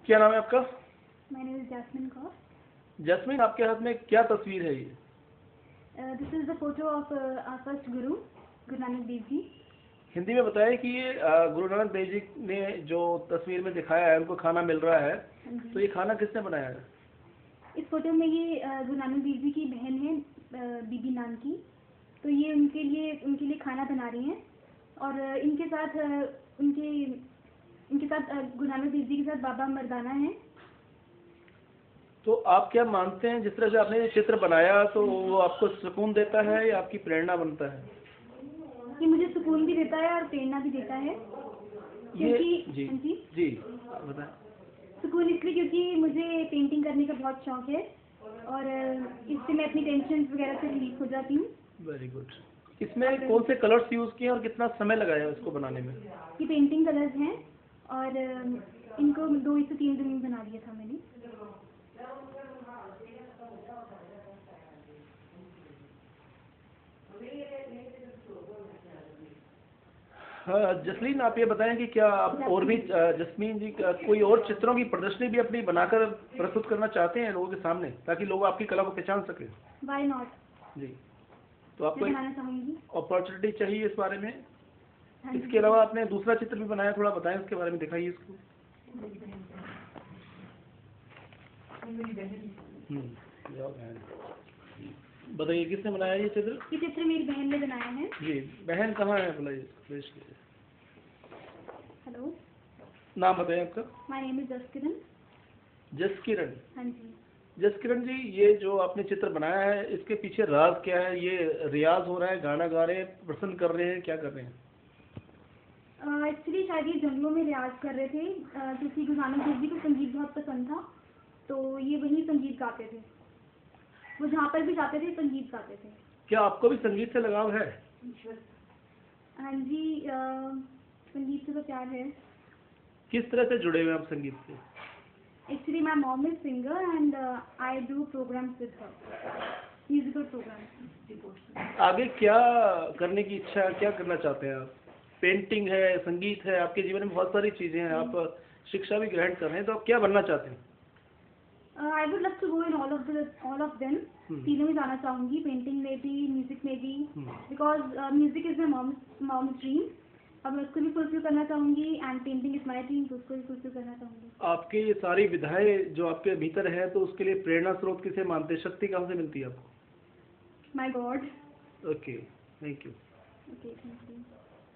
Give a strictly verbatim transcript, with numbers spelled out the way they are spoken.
क्या नाम है आपका? My name is Jasmine Kaur. Jasmine, आपके हाथ में क्या तस्वीर है ये? Uh, this is the photo of uh, our first Guru, Guru Nanak Dev Ji. Hindi में बताया कि ये अ, गुरु नानक देव जी ने जो तस्वीर में दिखाया है, उनको खाना मिल रहा है, तो ये खाना किसने बनाया है? इस फोटो में ये uh, गुरु नानक देव जी की बहन है, uh, बीबी नान की, तो ये उनके लिए उनके लिए खाना बना रही हैं और uh, इनके साथ uh, उनके इनके साथ uh, गुरु नानक देव जी के साथ बाबा मर्दाना हैं। तो आप क्या मानते हैं, जिस तरह से आपने ये चित्र बनाया, तो वो आपको सुकून देता है या आपकी प्रेरणा बनता है? ये मुझे सुकून भी देता है और प्रेरणा भी देता है, क्योंकि जी हाँ जी जी बताएं। सुकून इसलिए क्योंकि मुझे पेंटिंग करने का बहुत शौक है और इससे मैं अपनी टेंशन वगैरह से रिलीफ हो जाती हूँ। Very good. इसमें कौन से कलर्स यूज किए और कितना समय लगाया इसको बनाने में? ये पेंटिंग कलर्स हैं और इनको दो से तीन दिन में बना दिया था मैंने। हाँ जसलीन, आप ये बताएं कि क्या आप और भी जसमीन जी का कोई और चित्रों की प्रदर्शनी भी अपनी बनाकर प्रस्तुत करना चाहते हैं लोगों के सामने, ताकि लोग आपकी कला को पहचान सकें? Why not? जी, तो आपको बनाना चाहूँगी। अपॉर्चुनिटी चाहिए इस बारे में। हाँ इसके अलावा आपने दूसरा चित्र भी बनाया, थोड़ा बताएं उसके बारे में, दिखाइए इसको। बताइए किसने बनाया ये चित्र? ये चित्र मेरी बहन ने बनाया है। जी, बहन कहाँ है बुलाइए? हेलो, नाम बताइए आपका? My name is Jaskiran. Jaskiran. हाँ जी। जसकिरण जी, ये जो आपने चित्र बनाया है, इसके पीछे राज क्या है? ये रियाज हो रहा है, गाना गा रहे हैं, प्रसन्न कर रहे हैं, क्या कर रहे हैं? एक्चुअली शायद ये जंगलों में रियाज कर रहे थे, क्योंकि गुरु नानक देव जी को संगीत बहुत पसंद था, तो ये वही संगीत गाते थे। वो जहाँ पर भी जाते थे संगीत गाते थे। क्या आपको भी संगीत से लगाव है? हाँ जी, आ, संगीत से तो प्यार है। किस तरह से जुड़े हुए हैं आप संगीत से? Actually, my mom is singer and uh, I do programs with her, musical programs. आगे क्या करने की इच्छा है, क्या करना चाहते हैं आप? पेंटिंग है, संगीत है, आपके जीवन में बहुत सारी चीजें हैं, आप शिक्षा भी ग्रहण कर रहे हैं, तो आप क्या बनना चाहते हैं? Uh, I would love to go in all of the all of them. Hmm. तीनों में जाना चाहूँगी, पेंटिंग में भी, म्यूजिक में भी, Hmm. because uh, music is my mom's mom's dream. अब मैं उसको भी फुलफिल करना चाहूँगी and painting is my dream, तो उसको भी फुलफिल करना चाहूँगी। आपके ये सारी विधाएं जो आपके भीतर है, तो उसके लिए प्रेरणा स्रोत किसे मानते हैं? शक्ति कहाँ से मिलती है आपको? My God. Okay, thank you. Okay, thank you.